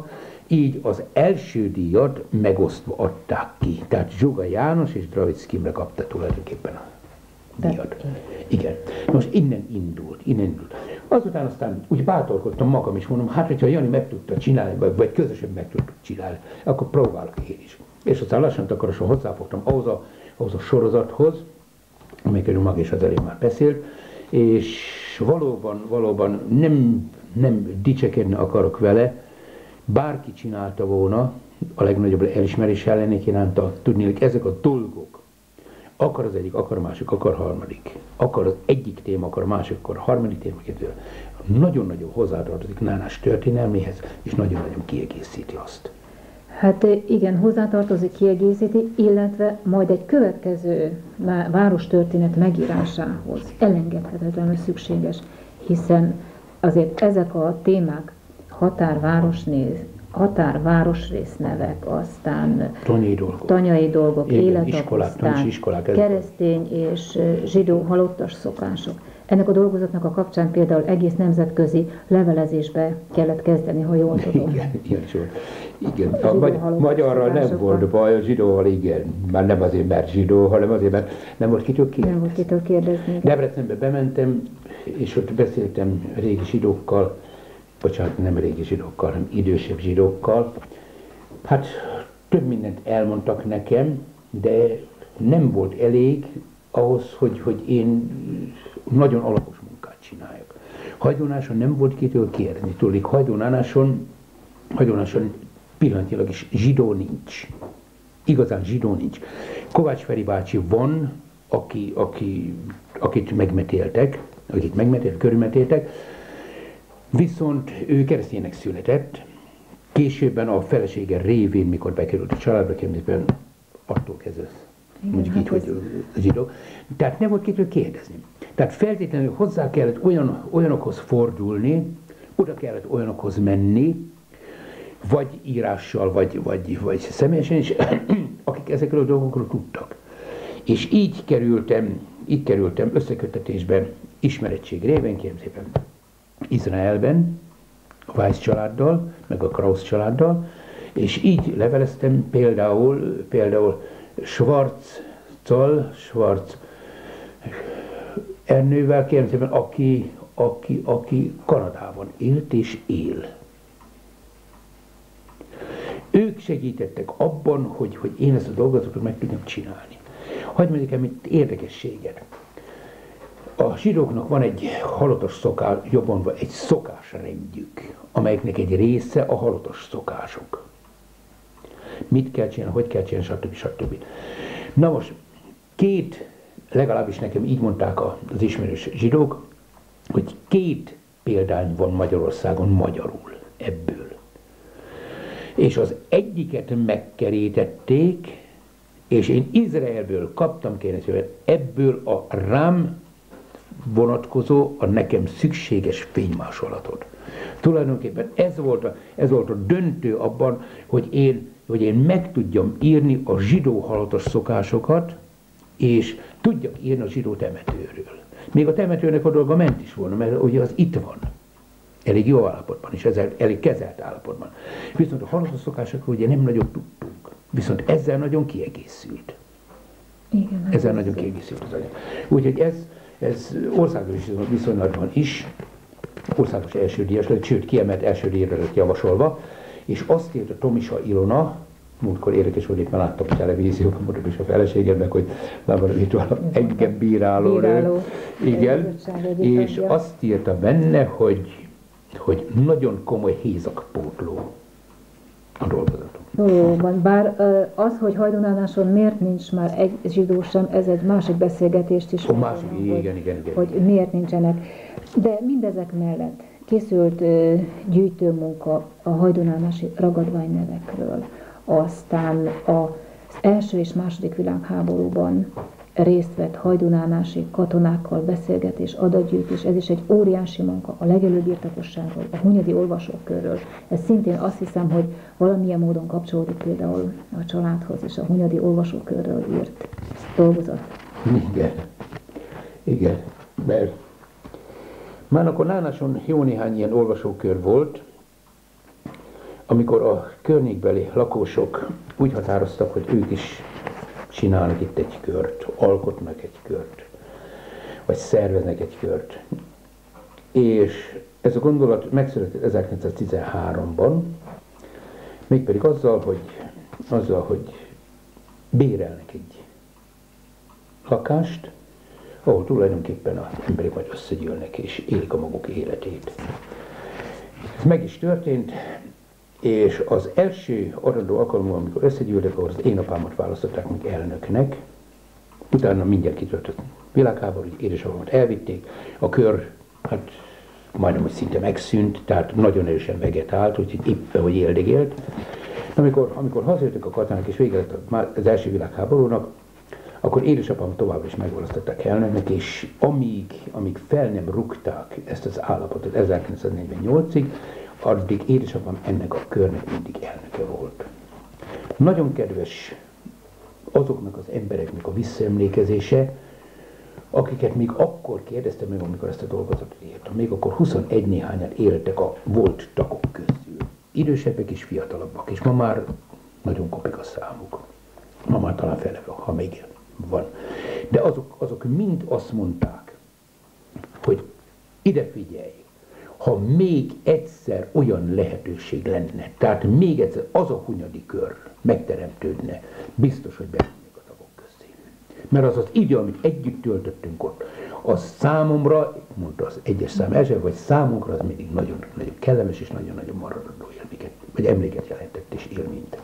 így az első díjat megosztva adták ki. Tehát Zsuga János és Dravicki Imre kapta tulajdonképpen a díjat. Igen. Most innen indult, innen indult. Azután aztán úgy bátorkodtam magam is, mondom, hát hogyha Jani meg tudta csinálni, vagy, vagy közösen meg tudtuk csinálni, akkor próbálok én is. És aztán lassan takarosan hozzáfogtam ahhoz a, ahhoz a sorozathoz, amelyekről maga is az elég már beszélt, és valóban, valóban nem, nem dicsekedni akarok vele, bárki csinálta volna, a legnagyobb elismerés ellenék iránta, tudni, hogy ezek a dolgok, akar az egyik, akar a másik, akar a harmadik, akar az egyik téma, akar a másik, akar a harmadik téma, nagyon-nagyon hozzátartozik Nánás történelméhez, és nagyon-nagyon kiegészíti azt. Hát igen, hozzátartozik, kiegészíti, illetve majd egy következő várostörténet megírásához elengedhetetlenül szükséges, hiszen azért ezek a témák, határvárosnéz, határvárosrész nevek, aztán tanyai dolgok, tanyai dolgok életapasztán, keresztény és zsidó halottas szokások. Ennek a dolgozatnak a kapcsán például egész nemzetközi levelezésbe kellett kezdeni, ha jól tudom. Igen, igen, igen. A, a magy- magyarral nem volt baj, a zsidóval igen. Már nem azért, mert zsidó, hanem azért, mert nem volt kitől kérdezni. Nem volt kitől kérdezni. Debrecenbe bementem, és ott beszéltem régi zsidókkal, bocsánat, nem régi zsidókkal, hanem idősebb zsidókkal. Hát több mindent elmondtak nekem, de nem volt elég ahhoz, hogy, hogy én nagyon alapos munkát csináljak. Hajdónáson nem volt kitől kérni, tudjuk, Hajdónáson, Hajdónáson pillanatilag is zsidó nincs. Igazán zsidó nincs. Kovács Feri bácsi van, aki, aki, akit megmetéltek, akit megmetéltek, körülmetéltek, viszont ő kereszténynek született, későbben a felesége révén, mikor bekerült a családba, kérdésben attól kezdve, mondjuk így, hogy zsidó. Tehát nem volt kitől kérdezni. Tehát feltétlenül hozzá kellett olyan, olyanokhoz fordulni, oda kellett olyanokhoz menni, vagy írással, vagy, vagy, vagy személyesen is, akik ezekről a dolgokról tudtak. És így kerültem, így kerültem összekötetésben, ismerettség révén, kérem szépen, Izraelben, a Weiss családdal, meg a Krausz családdal, és így leveleztem például, például Schwarz-Zoll, Schwarz Ernővel, kérem szépen, aki, aki, aki Kanadában élt és él. Ők segítettek abban, hogy, hogy én ezt a dolgozatot meg tudjam csinálni. Hadd mondjuk el, mint érdekességet. A zsidóknak van egy halottas szokás, jobban van egy szokásrendjük, amelyeknek egy része a halottas szokások. Mit kell csinálni, hogy kell csinálni, stb. stb. Na most, két, legalábbis nekem így mondták az ismerős zsidók, hogy két példány van Magyarországon magyarul ebből. És az egyiket megkerítették, és én Izraelből kaptam, kérlek, ebből a rám vonatkozó, a nekem szükséges fénymásolatot. Tulajdonképpen ez volt a, ez volt a döntő abban, hogy én, hogy én meg tudjam írni a zsidó halottas szokásokat, és tudjak írni a zsidó temetőről. Még a temetőnek a dolga ment is volna, mert ugye az itt van. Elég jó állapotban, és ezzel elég kezelt állapotban. Viszont a halottas szokásokról ugye nem nagyon tudtunk. Viszont ezzel nagyon kiegészült. Igen, ezzel nagyon kiegészült az anyag. Úgyhogy ez, ez országos viszonylatban is országos első díjas lett, sőt kiemelt első díjra lett javasolva, és azt írta Tomisa Ilona, múltkor érdekes, hogy éppen láttam a televízióban, mondom is a feleségemnek, hogy már van itt valami engem bíráló, bíráló igen, és azt írta benne, hogy hogy nagyon komoly hézakpótló a dolgozatom. Valóban, bár az, hogy Hajdónánáson miért nincs már egy zsidó sem, ez egy másik beszélgetést is. A másik, igen, hogy, igen, igen, igen. Hogy miért nincsenek. De mindezek mellett készült uh, gyűjtőmunka a hajdónánási ragadványnevekről. Aztán az első és második világháborúban részt vett hajdónánási katonákkal beszélgetés, adatgyűjtés, ez is egy óriási munka a legelőbb birtokosságról, a hunyadi olvasókörről. Ez szintén azt hiszem, hogy valamilyen módon kapcsolódik például a családhoz és a hunyadi olvasókörről írt dolgozat. Igen, igen, mert már akkor Nánáson jó néhány ilyen olvasókör volt, amikor a környékbeli lakosok úgy határoztak, hogy ők is csinálnak itt egy kört, alkotnak egy kört, vagy szerveznek egy kört. És ez a gondolat megszületett ezerkilencszáztizenháromban, mégpedig azzal, hogy, azzal, hogy bérelnek egy lakást, ahol tulajdonképpen az emberek majd összegyűlnek és élik a maguk életét. Ez meg is történt, és az első adandó alkalommal, amikor összegyűltek, ahol az én apámat választották meg elnöknek, utána mindjárt kitöltött világháború, hogy édesapámat elvitték, a kör, hát majdnem, hogy szinte megszűnt, tehát nagyon erősen vegetált, úgyhogy éppen, hogy éldegélt. Amikor, amikor hazajöttek a katonák és vége lett az első világháborúnak, akkor édesapám továbbra is megválasztották elnöknek, és amíg, amíg fel nem rúgták ezt az állapotot ezerkilencszáznegyvennyolcig, addig édesapám ennek a körnek mindig elnöke volt. Nagyon kedves azoknak az embereknek a visszaemlékezése, akiket még akkor kérdeztem meg, amikor ezt a dolgozatot írtam, még akkor huszonegy néhányan éltek a volt tagok közül. Idősebbek és fiatalabbak, és ma már nagyon kopik a számuk. Ma már talán fele, ha még van. De azok, azok mind azt mondták, hogy ide figyelj, ha még egyszer olyan lehetőség lenne, tehát még egyszer az a hunyadi kör megteremtődne, biztos, hogy bemennék a tagok közé. Mert az az idő, amit együtt töltöttünk ott, az számomra, mondta az egyes szám első, vagy számunkra az mindig nagyon, nagyon kellemes és nagyon-nagyon maradandó élméket, vagy emléket jelentett és élményt.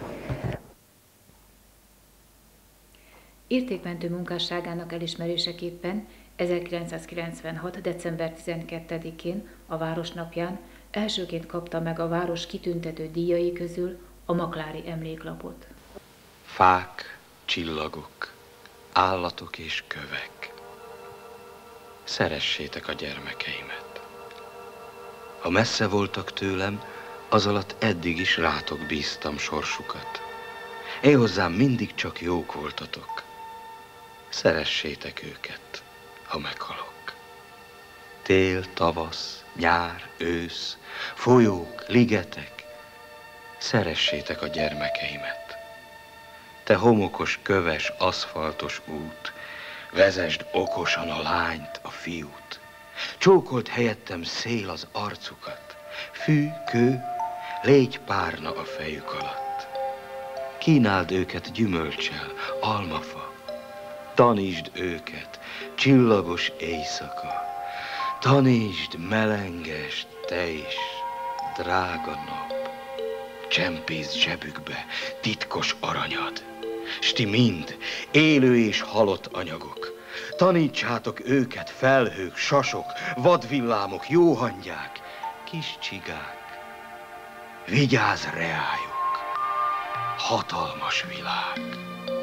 Értékmentő munkásságának elismeréseképpen ezerkilencszázkilencvenhat. december tizenkettedikén a Városnapján elsőként kapta meg a város kitüntető díjai közül a Maklári emléklapot. Fák, csillagok, állatok és kövek. Szeressétek a gyermekeimet. Ha messze voltak tőlem, az alatt eddig is rátok bíztam sorsukat. Én hozzám mindig csak jók voltatok. Szeressétek őket, ha meghalok. Tél, tavasz, nyár, ősz, folyók, ligetek, szeressétek a gyermekeimet. Te homokos, köves, aszfaltos út, vezesd okosan a lányt, a fiút. Csókolt helyettem szél az arcukat, fű, kő, légy párna a fejük alatt. Kínáld őket gyümölccsel, almafa, tanítsd őket, csillagos éjszaka, tanítsd melenges, te is, drága nap, csempészd zsebükbe titkos aranyad, s ti mind, élő és halott anyagok, tanítsátok őket felhők, sasok, vadvillámok, jóhangyák, kis csigák, vigyázz reájuk, hatalmas világ.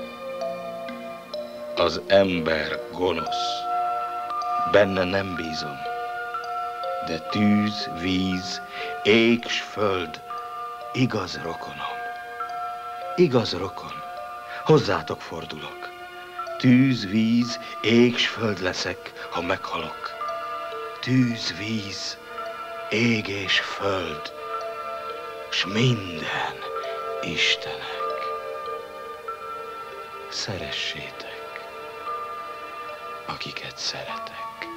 Az ember gonosz, benne nem bízom, de tűz, víz, ég s föld, igaz rokonom. Igaz rokon, hozzátok fordulok. Tűz, víz, ég s föld leszek, ha meghalok. Tűz, víz, ég és föld, s minden Istenek. Szeressétek, akiket szeretek.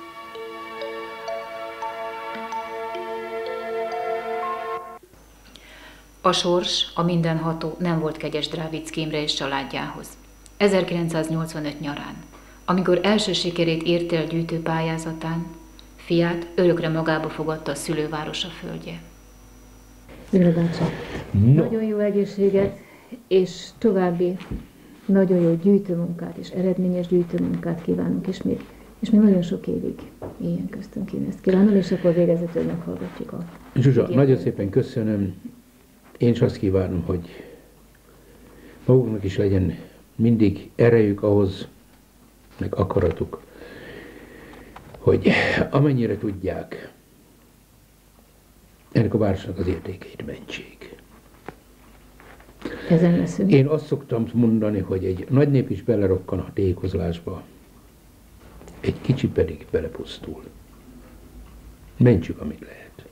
A sors, a mindenható nem volt kegyes Dráviczky Imre és családjához. ezerkilencszáznyolcvanöt nyarán, amikor első sikerét érte el gyűjtőpályázatán, fiát örökre magába fogadta a szülővárosa földje. Imre bácsi, No. nagyon jó egészséget, és további nagyon jó gyűjtőmunkát és eredményes gyűjtőmunkát kívánunk, és még, és még nagyon sok évig éljen köztünk, én ezt kívánom, és akkor végezetül meghallgatjuk a... Zsuzsa, nagyon szépen köszönöm. Én is azt kívánom, hogy maguknak is legyen mindig erejük ahhoz, meg akaratuk, hogy amennyire tudják, ennek a városnak az értékeit mentsék. Ezen leszünk. Én azt szoktam mondani, hogy egy nagy nép is belerokkan a tékozlásba, egy kicsi pedig belepusztul. Mentsük, amit lehet.